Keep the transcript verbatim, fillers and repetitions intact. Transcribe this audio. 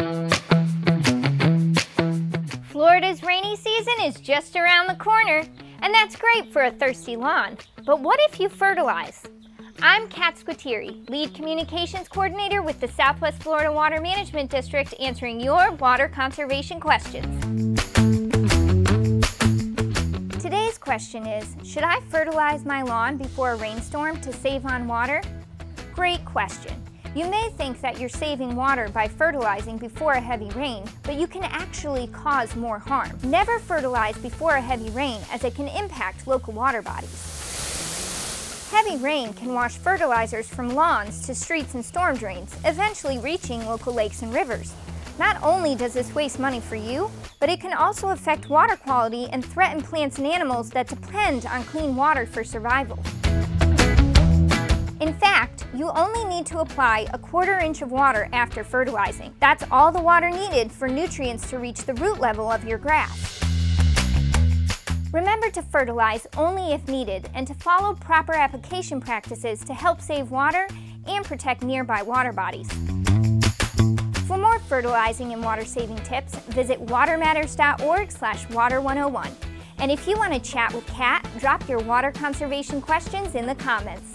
Florida's rainy season is just around the corner, and that's great for a thirsty lawn. But what if you fertilize? I'm Kat Squitieri, Lead Communications Coordinator with the Southwest Florida Water Management District, answering your water conservation questions. Today's question is, should I fertilize my lawn before a rainstorm to save on water? Great question. You may think that you're saving water by fertilizing before a heavy rain, but you can actually cause more harm. Never fertilize before a heavy rain, as it can impact local water bodies. Heavy rain can wash fertilizers from lawns to streets and storm drains, eventually reaching local lakes and rivers. Not only does this waste money for you, but it can also affect water quality and threaten plants and animals that depend on clean water for survival. In fact, you only need to apply a quarter inch of water after fertilizing. That's all the water needed for nutrients to reach the root level of your grass. Remember to fertilize only if needed and to follow proper application practices to help save water and protect nearby water bodies. For more fertilizing and water saving tips, visit water matters dot org slash water one oh one. And if you want to chat with Kat, drop your water conservation questions in the comments.